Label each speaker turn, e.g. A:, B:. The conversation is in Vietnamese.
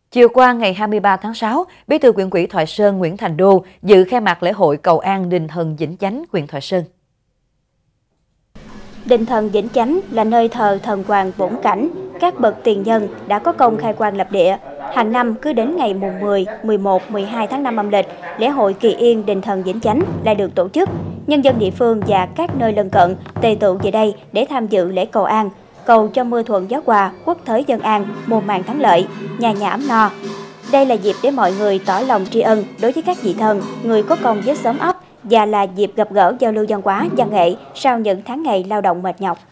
A: Chiều qua ngày 23 tháng 6, Bí thư Huyện ủy Thoại Sơn Nguyễn Thành Đô dự khai mạc lễ hội cầu an Đền Thần Vĩnh Chánh, huyện Thoại Sơn.
B: Đền Thần Vĩnh Chánh là nơi thờ thần hoàng bổn cảnh, các bậc tiền nhân đã có công khai quang lập địa. Hàng năm cứ đến ngày mùng 10, 11, 12 tháng 5 âm lịch, lễ hội Kỳ Yên Đền Thần Vĩnh Chánh lại được tổ chức. Nhân dân địa phương và các nơi lân cận tề tụ về đây để tham dự lễ cầu an, cầu cho mưa thuận gió hòa, quốc thới dân an, mùa màng thắng lợi, nhà nhà ấm no. Đây là dịp để mọi người tỏ lòng tri ân đối với các vị thần, người có công với xóm ấp và là dịp gặp gỡ giao lưu văn hóa, văn nghệ sau những tháng ngày lao động mệt nhọc.